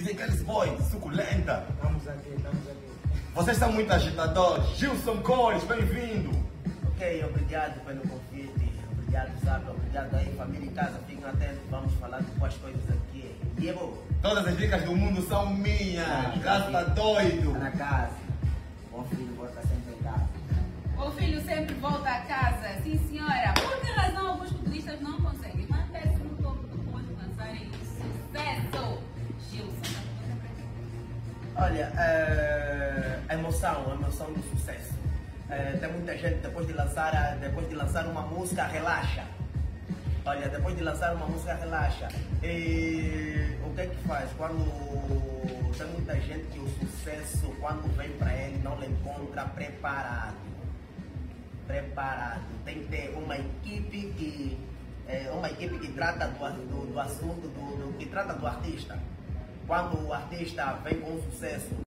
DJ Girls Boy, suculenta. Estamos aqui, estamos aqui. Vocês são muito agitadores. Gilson Cores, bem-vindo. Ok, obrigado pelo convite. Obrigado, sabe? Obrigado aí, família em casa. Fiquem atentos, vamos falar de boas coisas aqui. Diego, Todas as dicas do mundo são minhas. Gato tá doido. Está na casa. Bom filho, volta sempre em casa. O filho sempre volta a casa, sim senhora. Por que razão alguns futebolistas não conseguem manter-se no topo depois de lançarem sucesso? Gilson, olha, a emoção do sucesso. Tem muita gente depois de lançar uma música relaxa. Olha, depois de lançar uma música relaxa. E o que é que faz? Quando tem muita gente que o sucesso, quando vem para ele, não lhe encontra preparado. Tem que ter uma equipe que trata do assunto, que trata do artista. Quando o artista vem com sucesso,